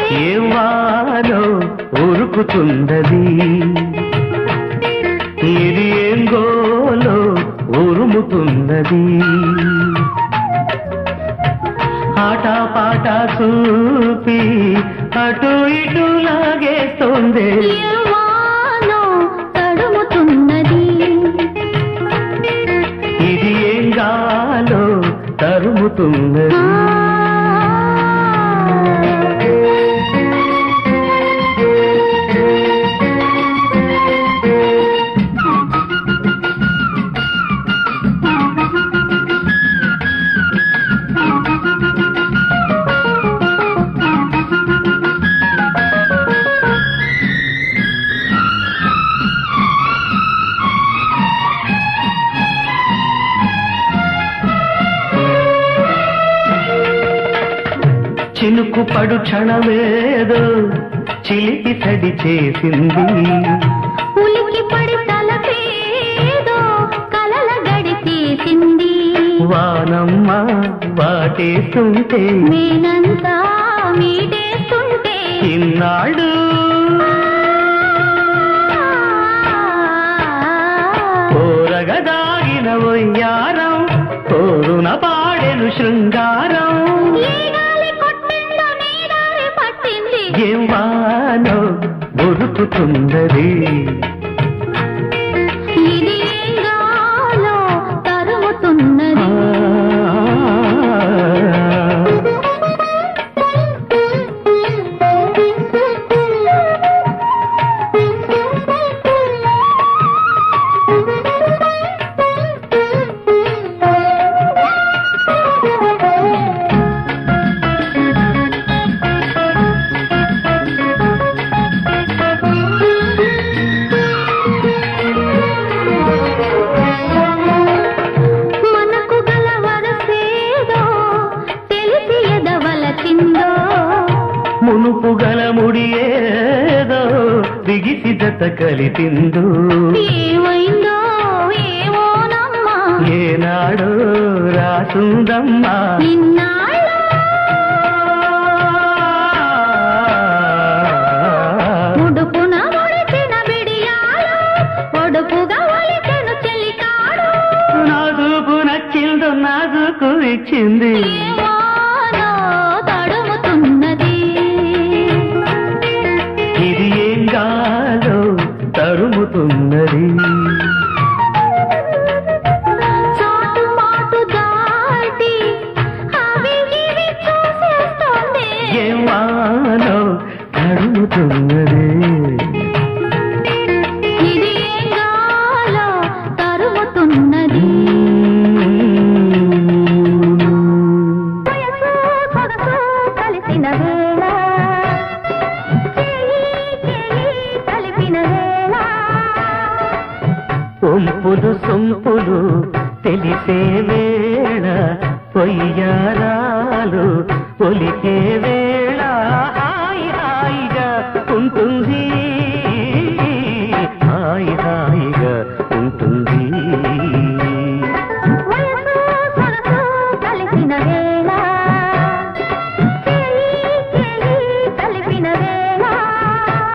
ఏవాలో ఉరుకుతున్నది ఇది ఏం గోలో ఉరుముతున్నది ఆటా పాట చూపి అటు ఇటు లాగేస్తోంది ఏవాలో తడుముతున్నది ఇది ఏం గాలో తరుముతున్నది చినుకు పడు క్షణమేదో చిలిపి సడి చేసింది ఉలికి పడి తలపేదో కలల గడి తీసింది వానమ్మ వాటేస్తుంటే నేనంతా మీటేస్తుంటే ఇన్నాడు కోరగదాగిన వయ్యారం కోరున పాడెను శృంగారం ఏం వానో ఉరుకుతున్నది ఇది ఏం గాలో తరుముతున్నది మునుపు గల ముడియేదో బిగిసి జత కలిపిందో ఏమైందో ఏమోనమ్మా ఏనాడో రాసుందమ్మా ఉడుపున ఒడిచిన బిడియాలు ఒడుపుగా ఒలిచెను చెలికాడు నాదుకు నచ్చిందో నాదుకు ఇచ్చింది ఇది ఏం గాలో తరుముతున్నది చాటు మాటు దాటి అవి ఇవి చూసేస్తోంది ఏం వానో తరుముతున్నది ఇది ఏం గాలో తరుముతున్నది కలిసిన వేళ ఒంపులు సొంపులు తెలిసే వేళ పొయ్యారాలు ఒలికే వేళ